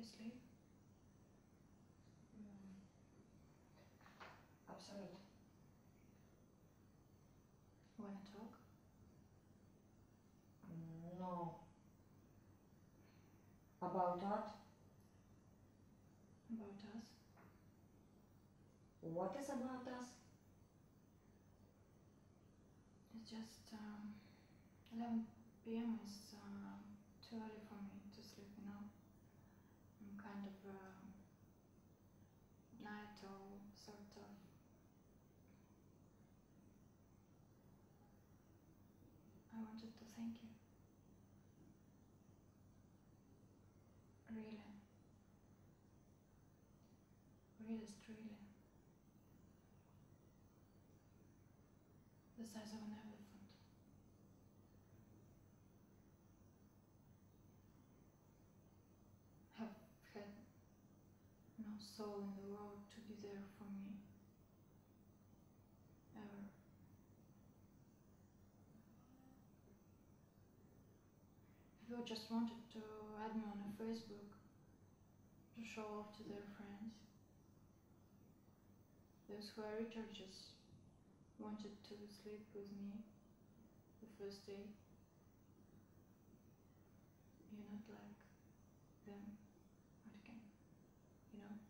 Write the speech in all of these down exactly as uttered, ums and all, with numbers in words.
sleep? Mm. Absolutely. Wanna talk? No. About what? About us? What is about us? It's just um, eleven p m is um, too early for me to sleep, you know. I'm kind of a night owl, sort of. I wanted to thank you. Really. Really, truly. The size of an elephant. Have had no soul in the world to be there for me. Ever. People just wanted to add me on a Facebook to show off to their friends. Those who are richer just wanted to sleep with me the first day. You're not like them, but again, you know?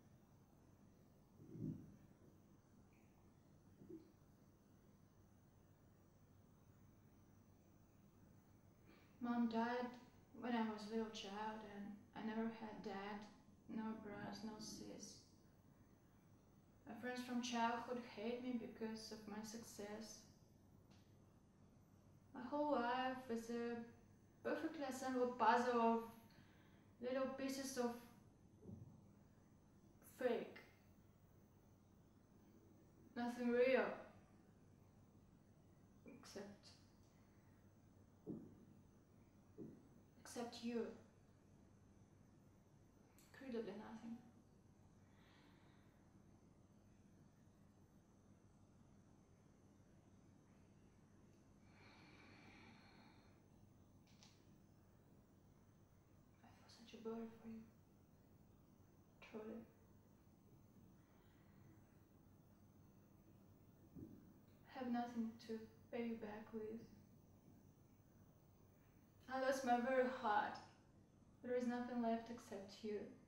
Mom died when I was a little child, and I never had dad, no brothers, no sis. My friends from childhood hate me because of my success. My whole life is a perfectly assembled puzzle of little pieces of fake. Nothing real. Except... except you. Incredibly nothing. I feel such a burden for you. Truly. I have nothing to pay you back with. I lost my very heart. There is nothing left except you.